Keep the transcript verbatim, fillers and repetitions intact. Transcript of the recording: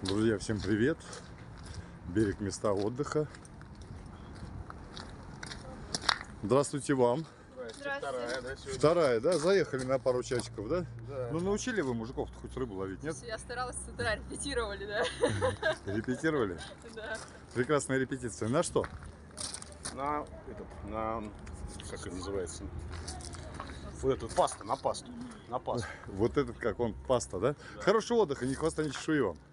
Друзья, всем привет! Берег, места отдыха. Здравствуйте вам. Здравствуйте. Вторая, да, сегодня? Вторая, да? Заехали на пару часиков, да? Да. Ну, научили вы мужиков-то хоть рыбу ловить, нет? Я старалась с утра, репетировали, да? Репетировали? Да. Прекрасная репетиция. На что? На этот, на, как это называется? Вот эту пасту, на пасту. На пасту. Вот этот, как он, паста, да? Да. Хорошего отдыха, ни хвоста, ни чешуи вам.